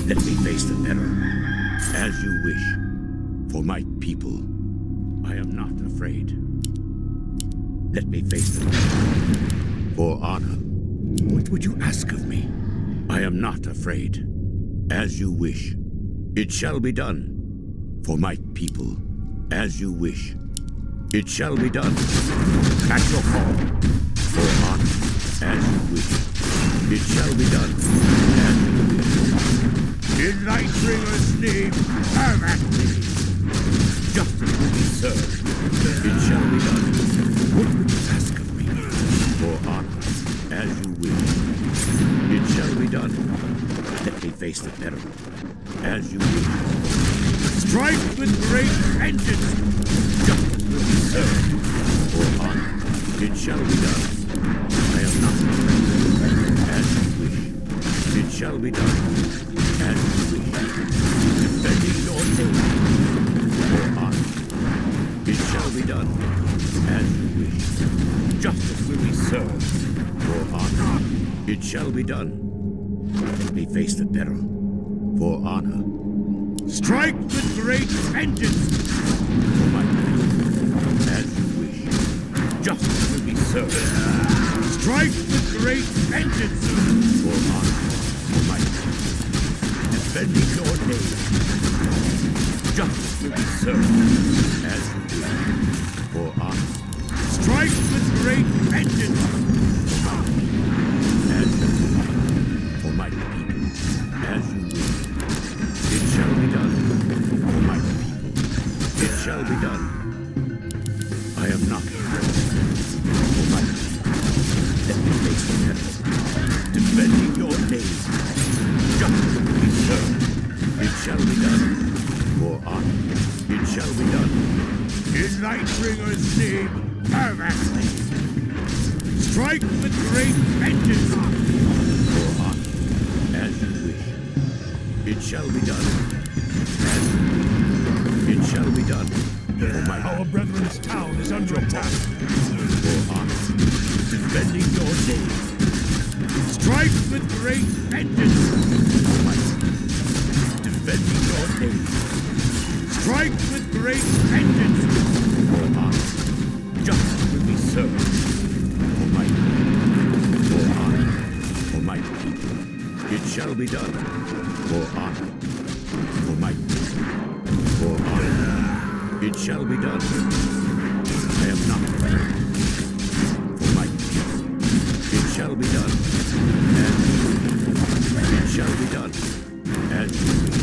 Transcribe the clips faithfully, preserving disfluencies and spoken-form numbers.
Let me face the peril. As you wish. For my people. I am not afraid. Let me face the peril. For honor. What would you ask of me? I am not afraid. As you wish. It shall be done. For my people. As you wish. It shall be done. At your call. For honor. As you wish. It shall be done. As you wish. In Lightbringer's name, have at me. Justice will be served. It shall be done. What would you ask of me? For honor. As you wish. It shall be done. Let me face the peril. As you wish. Strike with great vengeance. Justice will be served. For honor. It shall be done. I am not afraid. As you wish. It shall be done. As you wish. Defending your name. For honor. It shall be done. As you wish. Justice will be served. For honor. It shall be done. Let me face the peril. For honor. Strike with great vengeance. For my people. As you wish. Justice will be served. Strike with great vengeance. For honor. For my people. Defending your name. Justice will be served. As you wish. For honor. Strike with great vengeance. For my people. As you wish. For my people. As you wish. It shall be done. For my people. It shall be done. I am not afraid. For my people. Let me face the peril. Defending your name. Justice will be served. It shall be done. For honor. It shall be done. In Lightbringer's name, have at me. Strike with great vengeance. For honor. As you wish. It shall be done. As you wish. It shall be done. For my Our brethren's town is under attack. For honor. Defending your name. Strike with great vengeance. For my defending your name. Strike with great vengeance. For honor. Justice will be served. For my For honor. For my people. It shall be done. For honor. For my For honor. It shall be done. I am not afraid. For my people. It shall be done. As you wish. It shall be done. As you wish.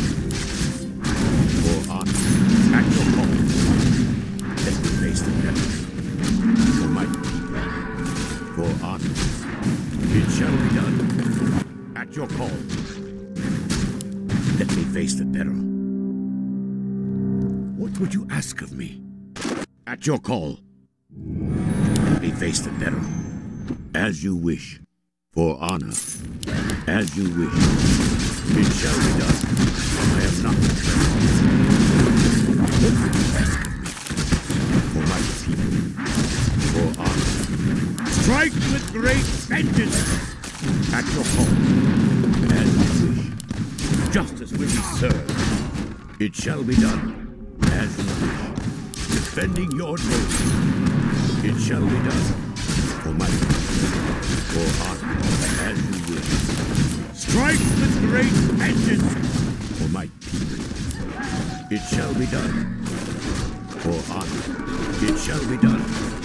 For honor. At your call. Let me face the peril. For my people. For honor. It shall be done. At your call. Let me face the peril. What would you ask of me? At your call. Let me face the peril. As you wish. For honor. As you wish. It shall be done. I am not afraid. What would you ask of me? For my people. For honor. Strike with great vengeance. At your call. As you wish. Justice will be served. It shall be done. As you wish. Defending your name. It shall be done. For my people. For honor. As you wish. Strike with great vengeance. For my people. It shall be done. For honor. It shall be done.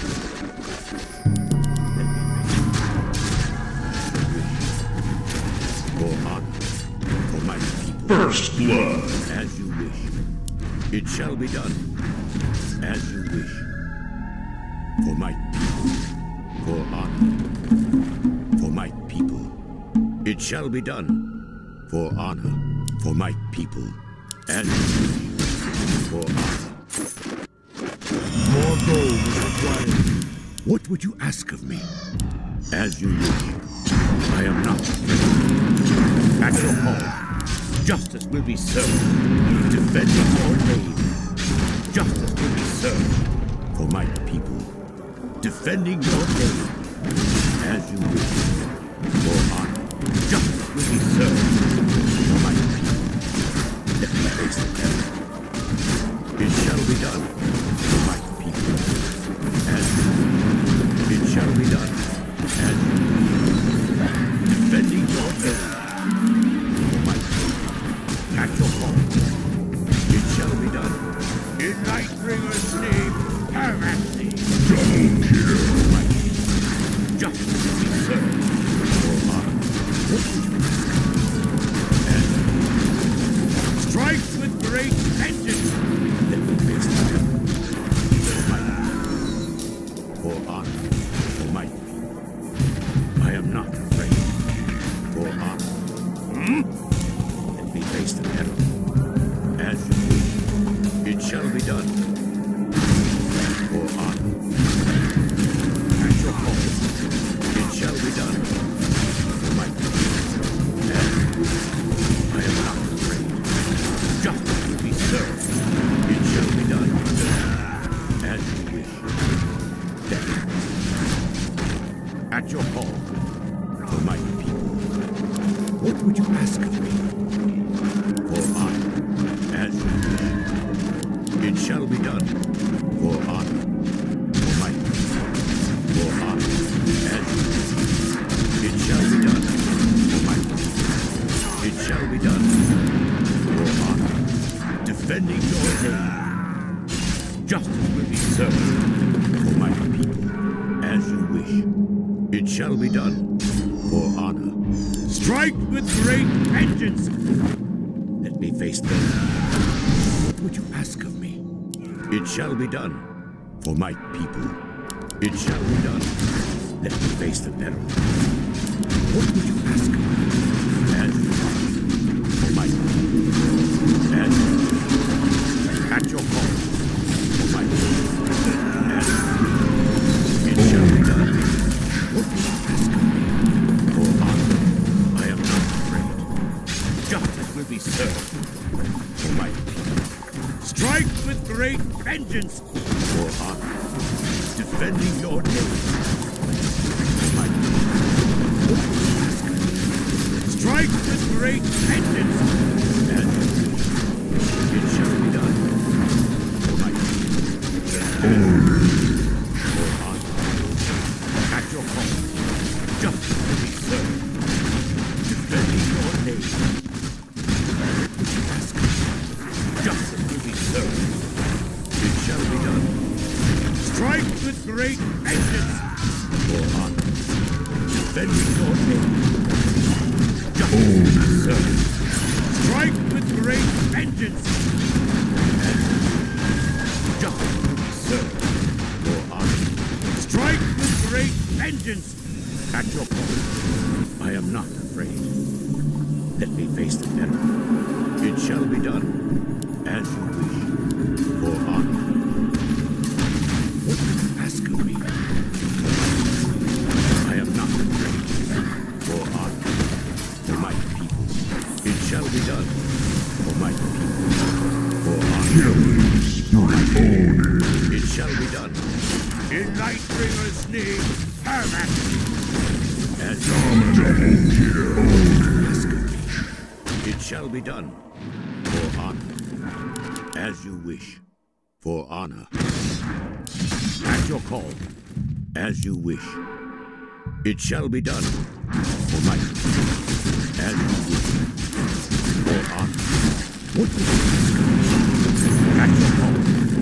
For honor. For my people. First blood. As you wish. It shall be done. As you wish. For my people. For honor. For my people. It shall be done. For honor. For my people. As you wish. For honor. More gold is required. What would you ask of me? As you wish. I am not afraid. At your call. Justice will be served. Defending your name. Justice will be served. For my people. Defending your name. As you wish. For honor. Justice will be served. For my people. Strike with great vengeance! Let me face the devil. For honor, for might. I am not afraid. For honor. Hmm? Let me face the devil. As you wish, it shall be done. For honor. At your call, it shall be done. For might. As you wish, I am not afraid. Justice will be served. It shall be done. As you wish. Death. At your call, for my people. What would you ask of me? For honor, as you wish. It shall be done. For honor, for my people. For honor, as you wish. It shall be done. For my people. It shall be done. For honor, defending your name. Justice will be served. For my people, as you wish. It shall be done. For honor. Strike with great vengeance! Let me face them. What would you ask of me? It shall be done. For my people. It shall be done. Let me face the peril. What would you ask of me? As you wish. For my people. As you wish. At your call. For my people. As you wish. It shall be done. What would you ask of me? For honor, I am not afraid. Justice will be served. For my people. Strike with great vengeance. For honor, defending your name. For my people. What would you ask of me? Strike with great vengeance. As you wish. It shall be done. For my people. For honor. At your call. Justice will be served. Defending your name. What would you ask of me? Justice will be served. It shall be done. Strike with great vengeance. For honor. Defending your name. Justice will be served. Strike with great vengeance. Justice will be served. For honor. Strike with great vengeance. At your call, I am not afraid. Let me face the peril. It shall be done, as you wish. For honor. What would you ask of me? I am not afraid. For honor. For my people. It shall be done. For my people. For honor. For my people. It shall be done. In Lightbringer's name, Her Majesty. As it shall be done. For honor. As you wish. For honor. At your call. As you wish. It shall be done. For might. As you wish. For honor. What would you ask? At your call.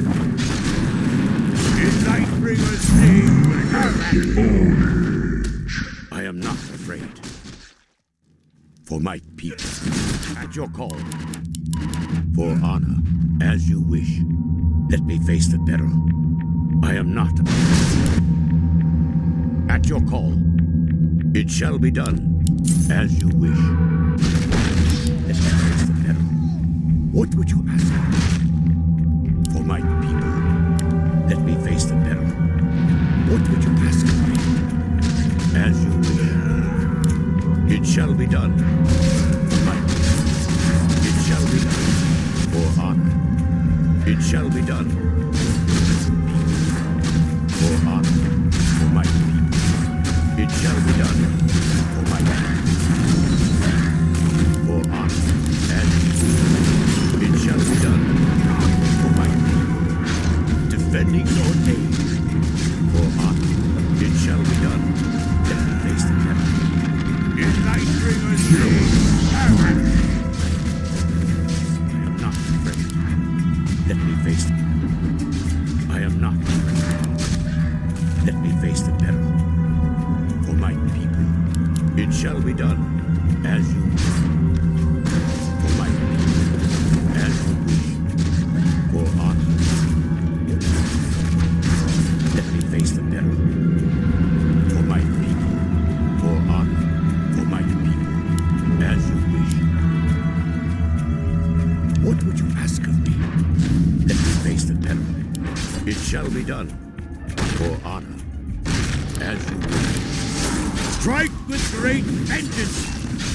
In Lightbringer's name, Her Majesty. I am not afraid. For my people. At your call. For honor. As you wish. Let me face the peril. I am not afraid. At your call. It shall be done. As you wish. Let me face the peril. What would you ask? For my people. Let me face the peril. What would you ask of me? As you wish. It shall be done. For my people. It shall be done. For honor. It shall be done. For honor. For my people. It shall be done. For my people. For honor. And it shall be done. For my people. Defending your name. For honor. It shall be done. Let me face the devil. In Lightbringer's name, I am not afraid. Let me face the I am not afraid. Let me face the peril. For my people, it shall be done. shall be done. For honor. As you wish. Strike with great vengeance!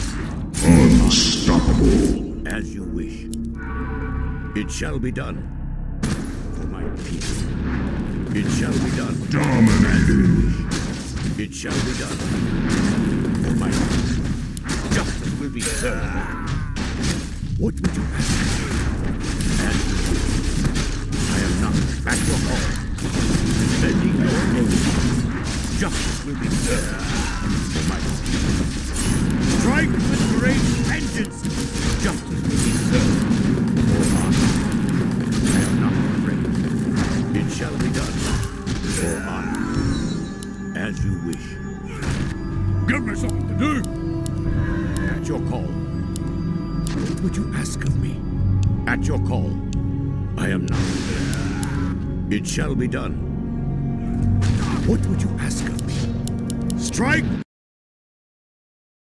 Unstoppable. As you wish. It shall be done. For my people. It shall be done. Dominating. It shall be done. For my people. Justice will be served. What would you ask? As you wish. I am not at your call. Bending your knee. Justice will be served. For my people. Strike with great vengeance. Justice will be served. For honor. I am not afraid. It shall be done. For honor. As you wish. Give me something to do. At your call. What would you ask of me? At your call. I am not. It shall be done. What would you ask of me? Strike!